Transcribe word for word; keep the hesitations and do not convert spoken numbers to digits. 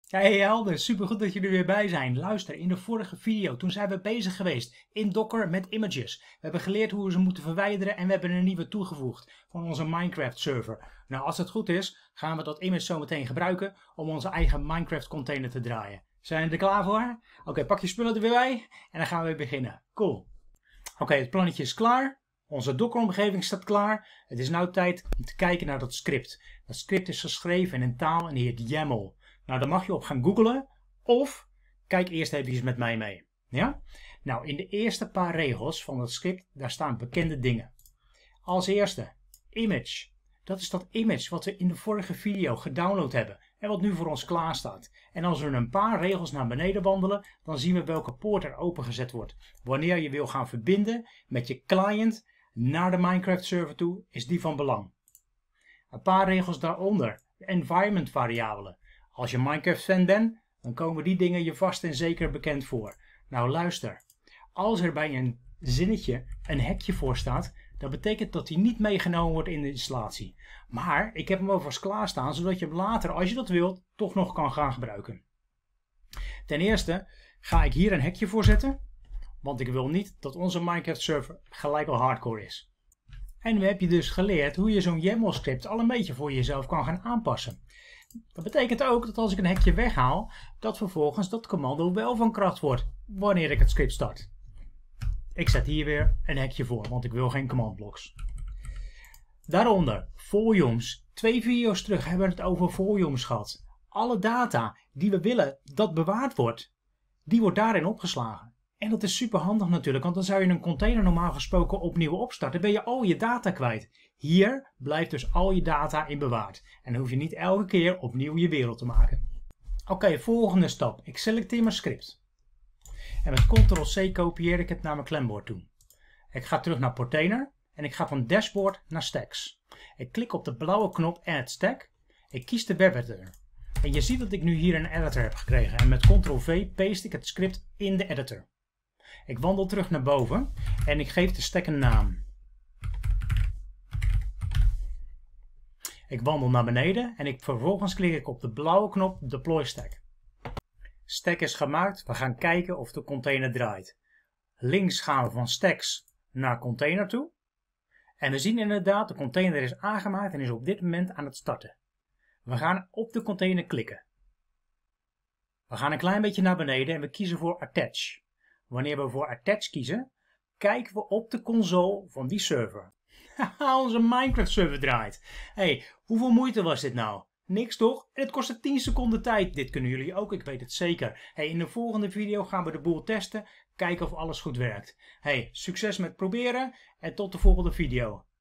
Hey Helder, supergoed dat jullie er weer bij zijn. Luister, in de vorige video, toen zijn we bezig geweest in Docker met images. We hebben geleerd hoe we ze moeten verwijderen en we hebben een nieuwe toegevoegd van onze Minecraft server. Nou, als het goed is, gaan we dat image zo meteen gebruiken om onze eigen Minecraft container te draaien. Zijn we er klaar voor? Oké, okay, pak je spullen er weer bij en dan gaan we weer beginnen. Cool. Oké, okay, het plannetje is klaar. Onze Docker omgeving staat klaar. Het is nu tijd om te kijken naar dat script. Dat script is geschreven in een taal en die heet YAML. Nou, daar mag je op gaan googlen of kijk eerst even met mij mee. Ja? Nou, in de eerste paar regels van het script, daar staan bekende dingen. Als eerste, image. Dat is dat image wat we in de vorige video gedownload hebben en wat nu voor ons klaar staat. En als we een paar regels naar beneden wandelen, dan zien we welke poort er opengezet wordt. Wanneer je wil gaan verbinden met je client naar de Minecraft server toe, is die van belang. Een paar regels daaronder, de environment variabelen. Als je Minecraft fan bent, dan komen die dingen je vast en zeker bekend voor. Nou luister, als er bij een zinnetje een hekje voor staat, dat betekent dat die niet meegenomen wordt in de installatie. Maar ik heb hem alvast klaarstaan, zodat je hem later, als je dat wilt, toch nog kan gaan gebruiken. Ten eerste ga ik hier een hekje voor zetten, want ik wil niet dat onze Minecraft server gelijk al hardcore is. En we hebben je dus geleerd hoe je zo'n YAML script al een beetje voor jezelf kan gaan aanpassen. Dat betekent ook dat als ik een hekje weghaal, dat vervolgens dat commando wel van kracht wordt wanneer ik het script start. Ik zet hier weer een hekje voor, want ik wil geen command blocks. Daaronder, volumes. Twee video's terug hebben we het over volumes gehad. Alle data die we willen dat bewaard wordt, die wordt daarin opgeslagen. En dat is super handig natuurlijk, want dan zou je een container normaal gesproken opnieuw opstarten. Dan ben je al je data kwijt. Hier blijft dus al je data in bewaard. En dan hoef je niet elke keer opnieuw je wereld te maken. Oké, okay, volgende stap. Ik selecteer mijn script. En met control C kopieer ik het naar mijn klembord toe. Ik ga terug naar Portainer en ik ga van Dashboard naar Stacks. Ik klik op de blauwe knop Add Stack. Ik kies de webeditor. En je ziet dat ik nu hier een editor heb gekregen. En met control V paste ik het script in de editor. Ik wandel terug naar boven en ik geef de stack een naam. Ik wandel naar beneden en ik, vervolgens klik ik op de blauwe knop Deploy Stack. Stack is gemaakt, we gaan kijken of de container draait. Links gaan we van stacks naar container toe. En we zien inderdaad, de container is aangemaakt en is op dit moment aan het starten. We gaan op de container klikken. We gaan een klein beetje naar beneden en we kiezen voor Attach. Wanneer we voor Attach kiezen, kijken we op de console van die server. Haha, onze Minecraft server draait. Hey, hoeveel moeite was dit nou? Niks toch? En het kostte tien seconden tijd. Dit kunnen jullie ook, ik weet het zeker. Hey, in de volgende video gaan we de boel testen, kijken of alles goed werkt. Hey, succes met proberen en tot de volgende video.